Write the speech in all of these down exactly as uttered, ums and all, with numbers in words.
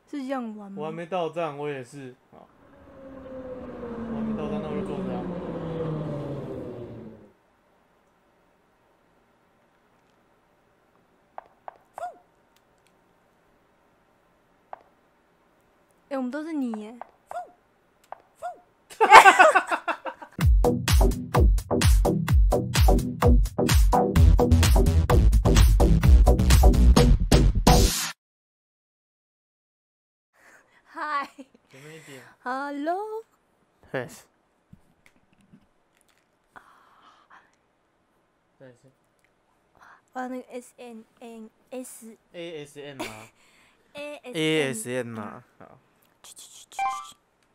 是这样玩吗？ 我还没到站，我也是。好，我还没到站，那我就坐着啊。 哎、欸，我们都是你耶。嗨， 前面一点。 Hello。 Yes。再一次。 啊，那个 S N N S A S M 吗 A ？A S M 吗？好。 去去去去去。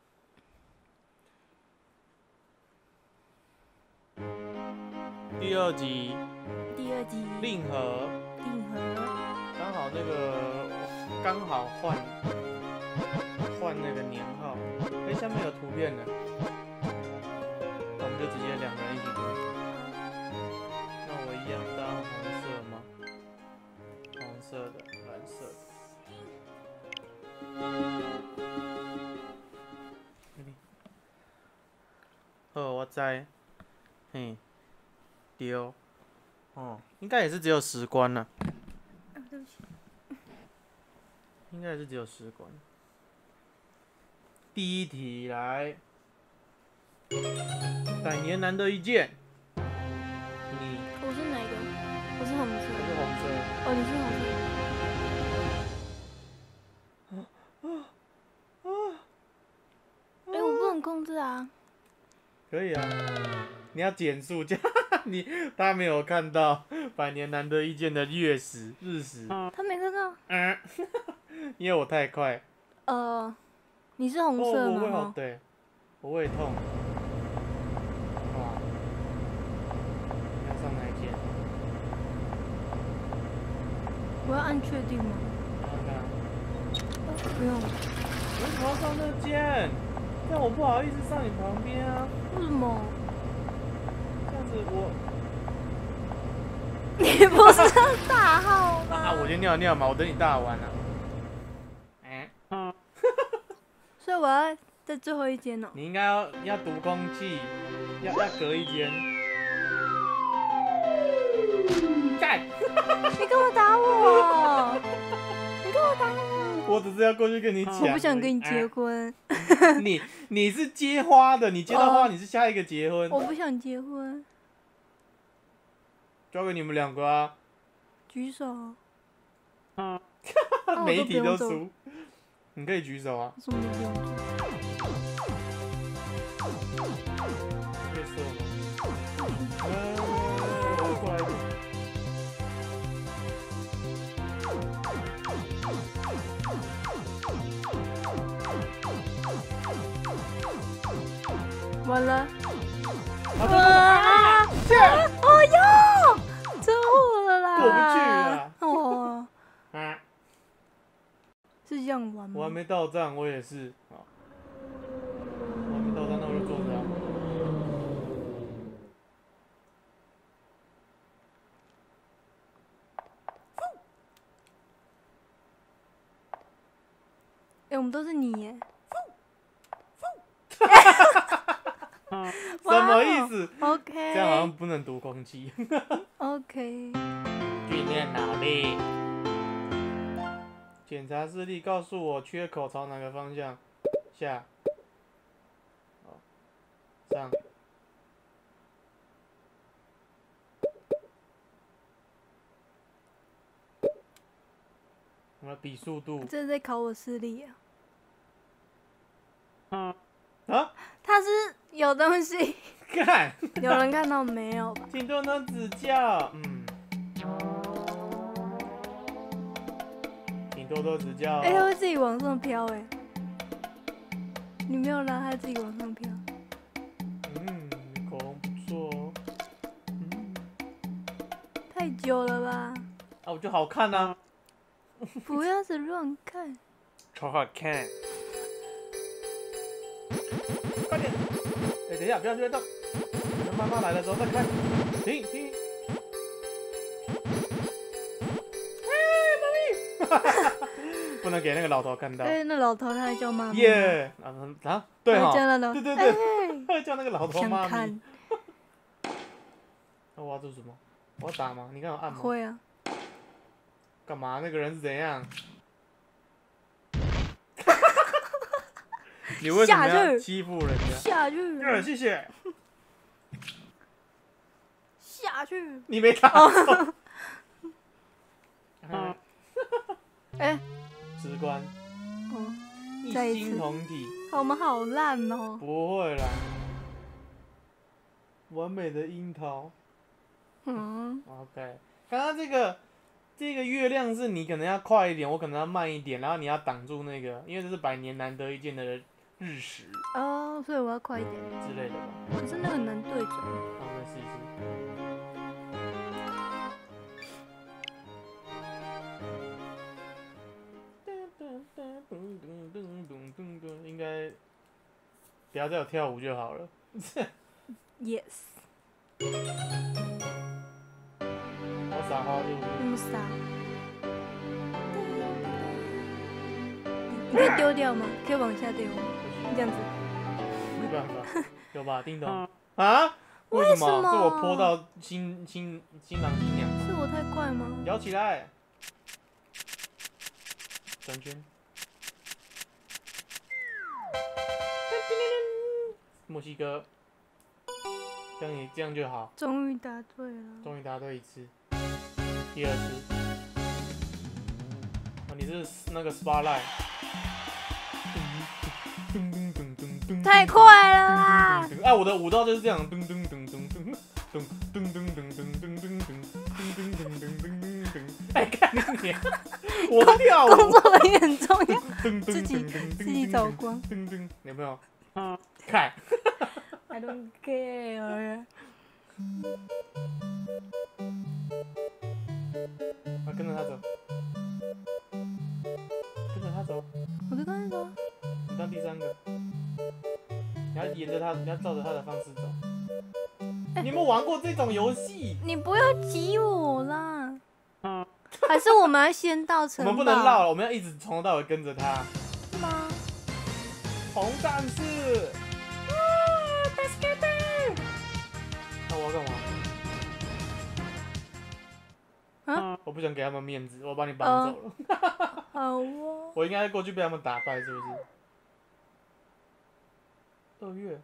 第二集。 第二集。 令和。 令和。 刚好那个刚好换换那个年号，哎、欸，下面有图片的，我们就直接两个人一起读。那我一样当红色吗？红色的，蓝色的。好，我知。嘿，丢。哦，应该也是只有十关了。 啊，对不起。 应该是只有十关。第一题来，百年难得一见。你我是哪个？我是红色。 我是红色。 哦，你是红色。哎、欸，我不能控制啊。 可以啊，你要减速，这样你他没有看到百年难得一见的月食、日食。 他没看到。 嗯，因为我太快。 呃，你是红色吗？ 哦，我会好，对，我会痛。哇，你要上哪一间？ 我要按确定吗？ 看看。 不用。 为什么要上那间？这样我不好意思上你旁边啊。 为什么？ 这样子我。 你不是大号吗？ 啊！我先尿尿嘛，我等你大完了。哎、欸。 所以我要在最后一间哦。 你应该要要读空气，要要隔一间。干！ 你干嘛打我？你干嘛打我？ 我只是要过去跟你讲。 我不想跟你结婚。 啊、你你是接花的，你接到花，你是下一个结婚。 我不想结婚。 交给你们两个啊。 举手。 每一题都输。你可以举手啊。 什么都不用做。 可以射吗？呃，过来一点。 完了。 啊！这样。 哦哟，车祸了啦！ 过不去啊。 哦。 啊。 是这样玩吗？ 我还没到站，我也是。好，我还没到站，那我就坐着啊。 哎、欸，我们都是你耶。 什么意思 ？OK。 这样好像不能读空气。 OK。 训练脑力。检查视力，告诉我缺口朝哪个方向？下。好，上。我们比速度。 这是在考我视力啊。 啊？ 他是有东西。 看。 有人看到没有吧？ 请多多指教。嗯。请多多指教。 哎、欸，他会自己往上飘哎、欸。你没有让他自己往上飘。 嗯，口红不错哦。嗯。 太久了吧？ 啊，我就好看啊。 不要是乱看。 好好看。快点！哎、欸，等一下，不要不要动。等妈妈来的时候再看。停停。哎、欸，妈咪！ 不能给那个老头看到。 对，那老头他还叫妈咪。 耶！啊啊，对哈， 叫那老对对对， 哎他会叫那个老头想妈咪。 看？ 那我要做什么？我要打吗？你刚有按吗？ 会啊。 干嘛？那个人是怎样？你为什么要欺负人家？ 下去。 嗯，谢谢。 下去。 你没打中。 哎， 直观。 嗯， 一再一次。 心同体。 我们好烂哦。 不会啦。完美的樱桃。 嗯。 OK， 刚刚这个这个月亮是你可能要快一点，我可能要慢一点，然后你要挡住那个，因为这是百年难得一见的日食哦，所以我要快一点之类的吧。 可是那个难对准。 好，我们试一试。应该不要再有跳舞就好了。 Yes。 我撒花是不是？ 那么傻。你可以丢掉吗？可以往下丢吗？这样子。 没办法，有吧？叮咚。啊？为什么？是我泼到新新新郎新娘吗？ 是我太快吗？ 摇起来。转圈。墨西哥。这样也这样就好。 终于答对了。 终于答对一次，第二次。哦，你是那个 spotlight。 太快了啦！ 哎，我的舞蹈就是这样，噔噔噔噔噔噔噔噔噔噔噔噔噔噔噔噔噔噔。哎，看你，我跳舞。 工作人员很重要，自己自己找光。 噔噔，有没有？看。 I don't care。 啊，跟着他走，跟着他走。 我在跟着走。 你当第三个，你要沿着他，你要照着他的方式走。欸、你有没有玩过这种游戏？ 你不要挤我啦！还是我们要先到城堡？ 我们不能绕了，我们要一直从头到尾跟着他。 是吗？ 红战士。那我要干嘛？ 啊！ 我不想给他们面子，我把你绑走了。 好哦。 我应该过去被他们打败，是不是？二月。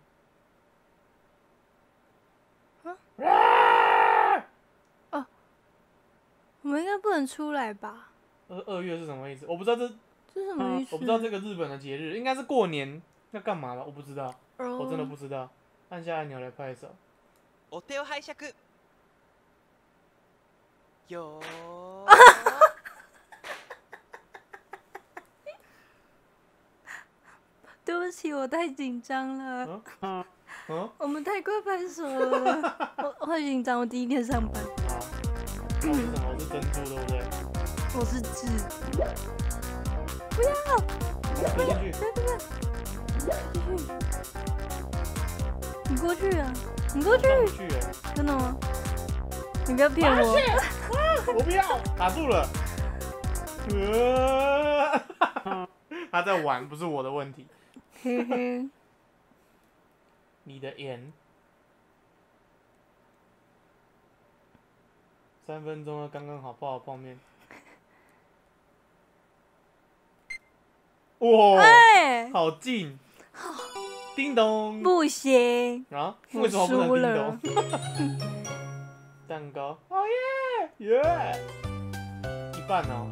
啊？哦，我们应该不能出来吧？ 二二月是什么意思？我不知道这这是什么意思？ 我不知道这个日本的节日，应该是过年要干嘛吧？我不知道，我真的不知道。按下按钮来拍手。 お手を拝借。よ对不起，我太紧张了。 嗯嗯、 我们太快拍手了，我我很紧张，我第一天上班。 好，我是什么？我是珍珠，对不对？ 我是智。不要！ 飞进去。 对对对，继续。你过去啊！你过去。 去欸、 真的吗？你不要骗我！ 我不要，打住了。呃、他在玩，不是我的问题。 嘿嘿。 你的眼。三分钟了，刚刚好，泡好泡面。哇， 哎， 好近！叮咚。 不行。 啊？为什么不能叮咚？蛋糕，哦耶耶！一半哦。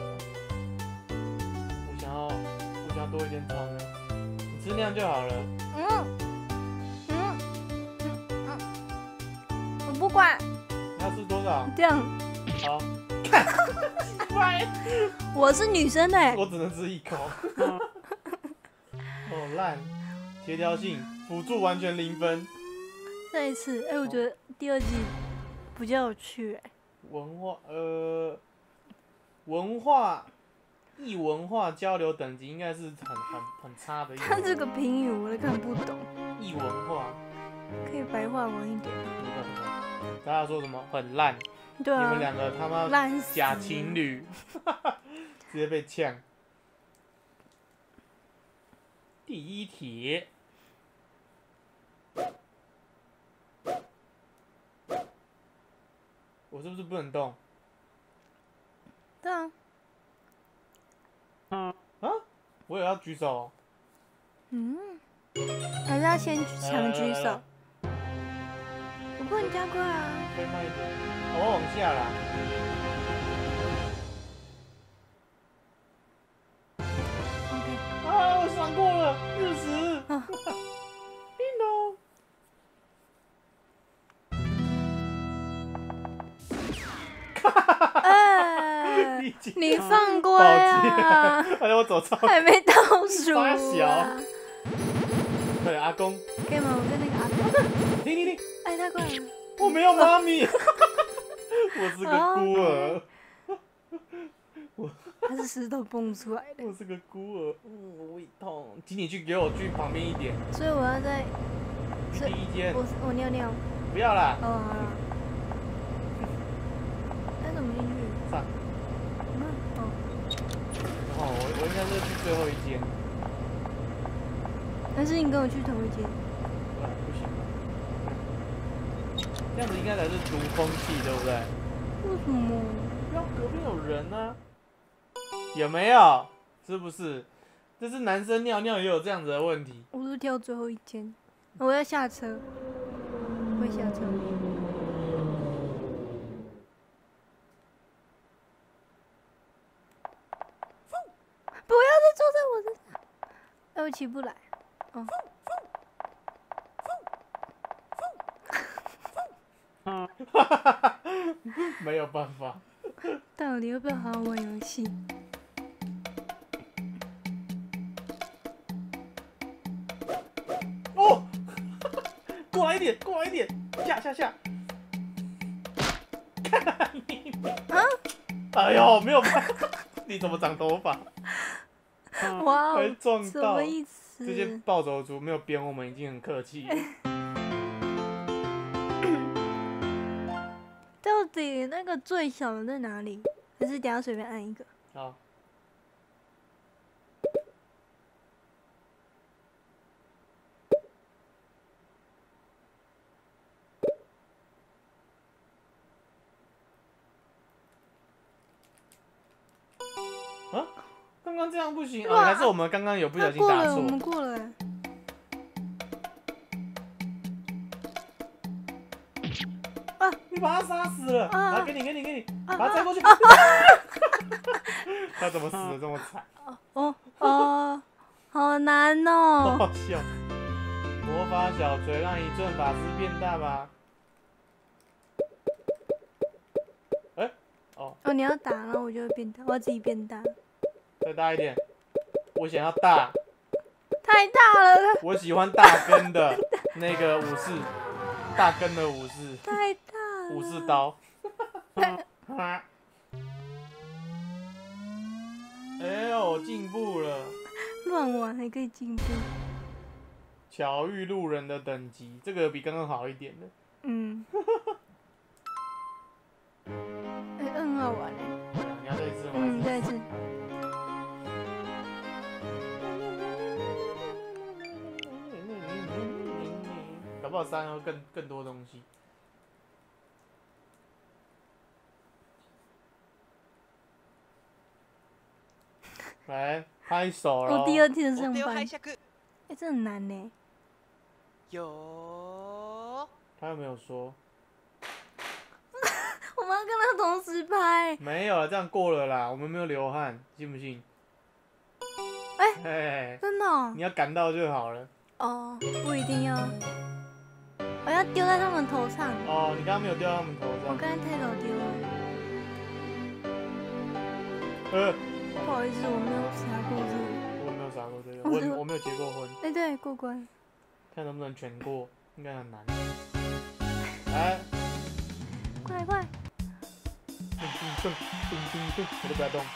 我想要，我想要多一点草莓。你吃那样就好了。 嗯嗯嗯嗯，我不管。 你要吃多少？ 这样。 好。看，乖。 我是女生哎、欸。 我只能吃一口。哦烂，协调性辅助完全零分。 再一次，哎、欸，我觉得第二季比较有趣哎、欸。 文化呃，文化异文化交流等级应该是很很很差的。 他这个评语我都看不懂。 异文化可以白话文一点吗？大家说什么很烂？ 对啊， 你们两个他妈假情侣，直接被呛。 第一题，我是不是不能动？ 对啊， 啊？我也要举手。 嗯，还是要先抢举手来来来来。 我不能加快啊。 可以慢一点，哦我往下啦。 OK， 啊！我闪过了，日食。 啊叮咚。 哎， 你已经你犯规保啊！ 洁，而且我走超。 还没倒数傻啊！ 小对，阿公， 可以吗？我跟那个阿公。 停停停， 哎，太快了！ 我没有妈咪，我是个孤儿， 它是石头蹦出来的， 我是个孤儿，嗯，我胃痛，请你去给我去旁边一点， 所以我要在， 第所以一间， 我我尿尿。 不要啦， 哦，好了。那怎么进去？ 上， 嗯，哦， 哦，我我应该是去最后一间， 但是你跟我去同一间。 啊，不行，这样子应该才是毒空气，对不对？ 为什么？ 不要隔壁有人啊，有没有？是不是？这是男生尿尿也有这样子的问题。 我是挑最后一间，我要下车，我会下车。不要再坐在我身上，哎，我起不来。哦。 没有办法。 到底要不要好好玩游戏？ 哦，过来一点，过来一点，下下下。看你！ 啊！ 哎呦，没有办法，你怎么长头发？ 哇还哦，什撞到么，意思？ 这些暴走族没有扁我们已经很客气了。 到底那个最小的在哪里？还是等下随便按一个？ 好，啊，刚刚这样不行啊， 哇还是我们刚刚有不小心打过了，我错？ 们过了欸。啊！ 你把他杀死了， 啊来给你给你给你， 啊把他载过去。他怎么死的这么惨？ 哦哦，好难好哦！ 好笑。魔法小锤让一阵法师变大吧。哎、哦， 哦，你要打，然后我就会变大，我要自己变大， 再大一点。我想要大， 太大了， 我喜欢大根的那个武士，大根的武士， 太大了。 武士刀。哎呦，我进步了。 乱玩还可以进步。 巧遇路人的等级，这个比刚刚好一点的。 嗯。哎、欸，很好玩哎。 你要再一次吗？ 嗯，再一次。 搞不好三要更更多东西。来拍手了。 我第二天上お手を班，哎、 拝借欸，这很难呢。 よ他有没有说？ 我们要跟他同时拍。 没有了，这样过了啦。我们没有流汗，信不信？ 哎、 欸， 真的、哦你？要赶到就好了。 哦，不一定要。我要丢在他们头上。 哦，你刚刚没有掉到他们头我上。 刚才太早丢了， 呃， 不好意思，我没有查过这个。 我没有撒过这个， 我这个我我没有结过婚， 哎、对，过关。 看能不能全过，应该很难。来， 快快！ 咚咚咚咚咚咚，我都不要动。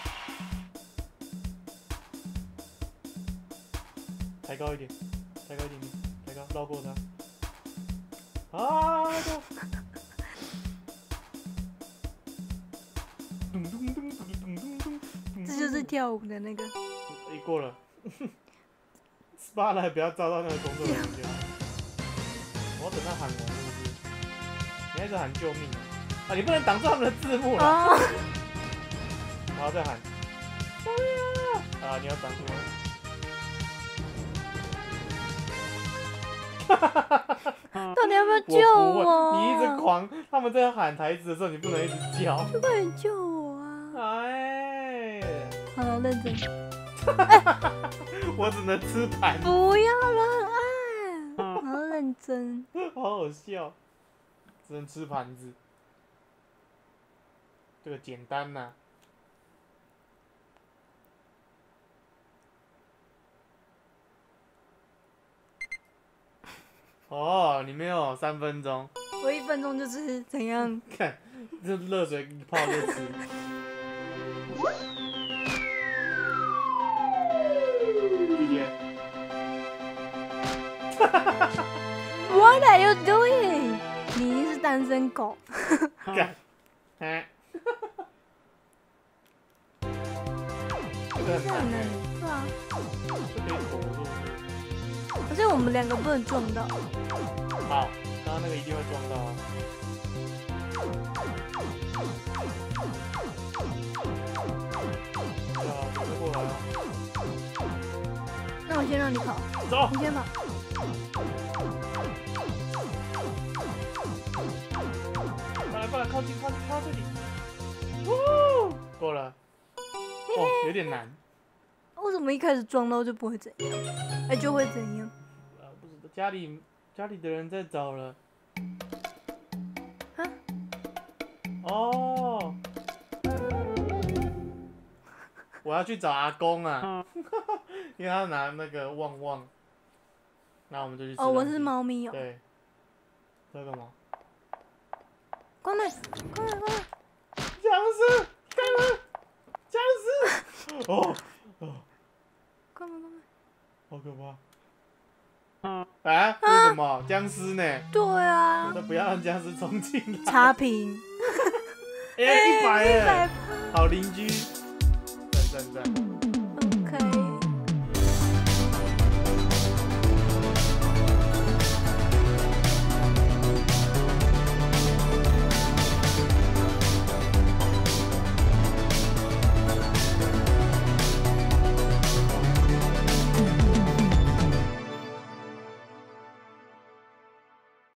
抬高一点，抬高一点点，抬高，绕过他。啊！走咚咚咚咚咚咚咚咚。 这就是跳舞的那个。 一过了， 十八来不要遭到那个工作人员就好。我要等他喊完是不是？你还是喊救命啊！啊，你不能挡住他们的字幕了。 啊！ 然后再喊，救命啊！啊，你要挡住我。 到底要不要救我不会， 我？ 你一直狂，他们在喊台词的时候，你不能一直叫。 快点救我啊！ 哎， 好了，认真。 我只能吃盘， 不要了，哎，好认真。 好好笑，只能吃盘子。这个简单呐、哦，你没有三分钟， 我一分钟就是怎样？ 看这热水一泡就吃。拒绝。 What are you doing？ 你一定是单身狗。 干，哎，这个很难这很难欸，， 对啊。 这可以躲是不是？ 可是我们两个不能撞到。 好，刚刚那个一定会撞到啊。对啊，追过来啊， 那我先让你跑， 走。 你先跑。 过来，过来，靠近，靠近，靠这里。呜，够了。哦，有点难。 为什么一开始撞到就不会怎样？哎、就会怎样？ 啊，不知道，家里家里的人在找了。 啊？ 哦。我要去找阿公啊，因为他拿那个旺旺，那我们就去吃。 哦，我是。猫咪哦。 对。在干嘛？ 关门，关门，关门。 僵尸，开门！僵尸！哦哦， 关门，关门。 好可怕！啊？为什么僵尸呢？ 对啊， 那不要让僵尸冲进来。 差评。 哎，一百一百哎，好邻居，赞赞赞！